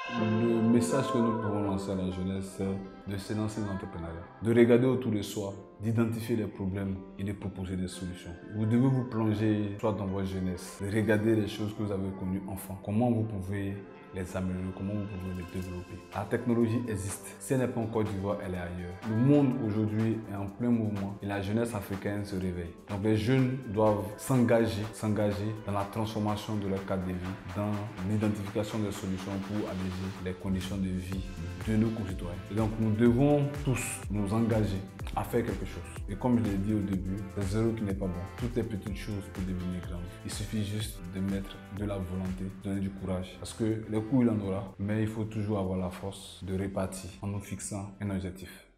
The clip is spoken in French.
Le message que nous pouvons lancer à la jeunesse, c'est de se lancer dans l'entrepreneuriat, de regarder autour de soi, d'identifier les problèmes et de proposer des solutions. Vous devez vous plonger soit dans votre jeunesse, de regarder les choses que vous avez connues enfant, comment vous pouvez les améliorer, comment vous pouvez les développer. La technologie existe. Si elle n'est pas en Côte d'Ivoire, elle est ailleurs. Le monde aujourd'hui est en plein mouvement et la jeunesse africaine se réveille. Donc les jeunes doivent s'engager dans la transformation de leur cadre de vie, dans l'identification des solutions pour alléger les conditions de vie de nos concitoyens. Et donc nous devons tous nous engager à faire quelque chose. Et comme je l'ai dit au début, c'est zéro qui n'est pas bon. Toutes les petites choses peuvent devenir grandes. Il suffit juste de mettre de la volonté, de donner du courage. Parce que les coups, il en aura, mais il faut toujours avoir la force de répartir en nous fixant un objectif.